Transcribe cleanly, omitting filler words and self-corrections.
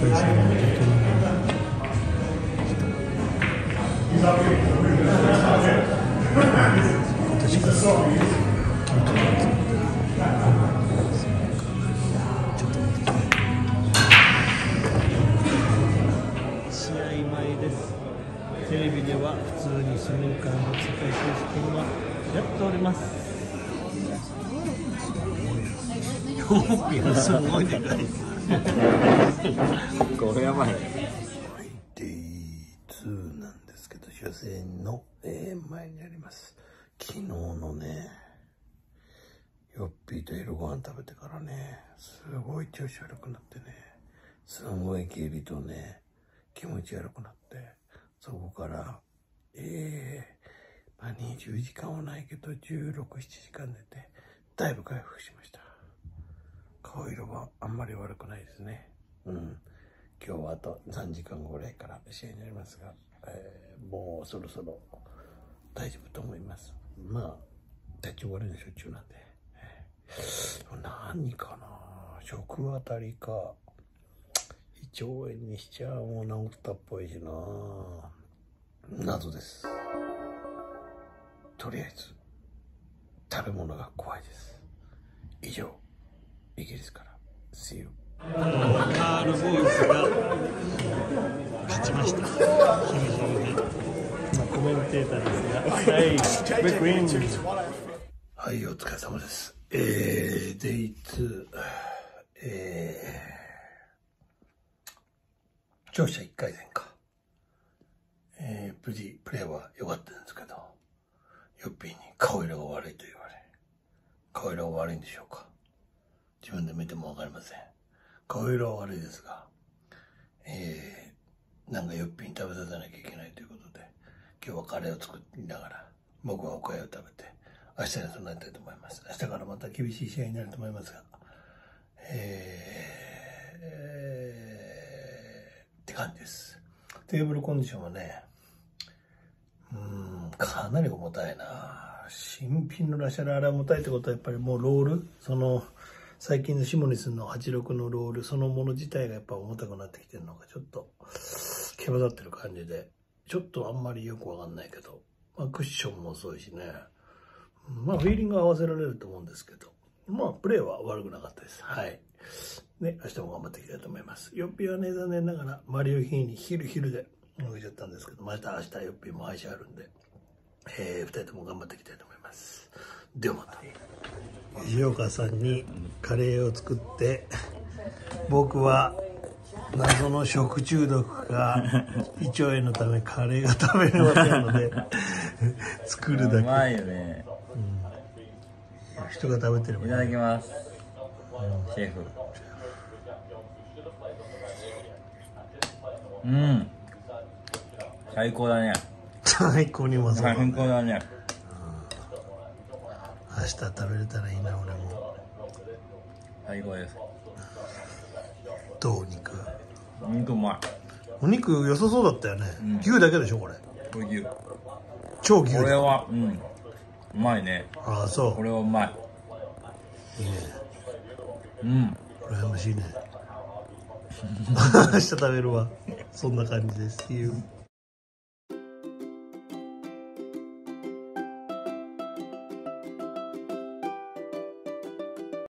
テレビでは普通にスニーカーの世界選手権はやっております。すごいでかい。 これやばい。 Day2 なんですけど、初戦の、前になります。昨日のね、ヨッピーと夜ご飯食べてからね、すごい調子悪くなってね、すごい下痢とね、気持ち悪くなって、そこから、まあ、20時間はないけど、16、7時間寝て、だいぶ回復しました。顔色はあんまり悪くないですね。うん。今日はあと3時間ぐらいから試合になりますが、もうそろそろ大丈夫と思います。まあ、体調悪いのしょっちゅうなんで。何かな、食あたりか。胃腸炎にしちゃもう治ったっぽいしな。謎です。とりあえず食べ物が怖いです。以上、イギリスから See you。 カール・ボーイズが勝ちました。コメンテーターですが、はい、お疲れ様です。Day2、勝者1回戦か。無事プレーは良かったんですけど、ヨッピーに顔色が悪いと言われ、顔色が悪いんでしょうか。自分で見てもわかりません。顔色は悪いですが、なんかヨッピーに食べさせなきゃいけないということで、今日はカレーを作りながら、僕はおかゆを食べて、明日に備えたいと思います。明日からまた厳しい試合になると思いますが、って感じです。テーブルコンディションはね、かなり重たいな。新品のラシャラーラ重たいってことはやっぱりもうロール、最近のシモニスの86のロールそのもの自体がやっぱ重たくなってきてるのがちょっと毛羽立ってる感じで、ちょっとあんまりよくわかんないけど、まあクッションも遅いしね、まあフィーリング合わせられると思うんですけど、まあプレーは悪くなかったです。はい。ね、明日も頑張っていきたいと思います。ヨッピーはね、残念ながらマリオヒーに昼で抜けちゃったんですけど、また明日ヨッピーも配信あるんで、2人とも頑張っていきたいと思います。ではまた。石岡さんにカレーを作って、僕は謎の食中毒か胃腸炎のためカレーが食べれませんので作るだけ。うまいよね。 人が食べてれば、 いただきます。シェフ。最高だね。 最高にうまそうだね。 最高だね。 明日食べれたらいいな、俺も。 最高です。 どう、お肉。 お肉うまい。 お肉良さそうだったよね。牛だけでしょ、これ。 これ牛。 超牛。 これは、うまいね。 ああ、そう。 これはうまい。 いいね。羨ましいね。明日食べるわ。そんな感じです。